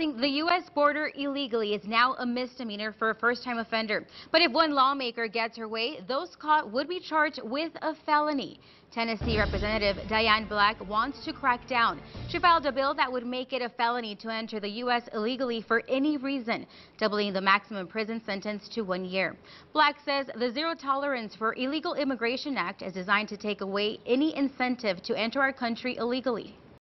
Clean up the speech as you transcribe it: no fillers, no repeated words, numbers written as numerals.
Crossing the U.S. border illegally is now a misdemeanor for a first-time offender. But if one lawmaker gets her way, those caught would be charged with a felony. Tennessee Representative Diane Black wants to crack down. She filed a bill that would make it a felony to enter the U.S. illegally for any reason, doubling the maximum prison sentence to 1 year. Black says the Zero Tolerance for Illegal Immigration Act is designed to take away any incentive to enter our country illegally.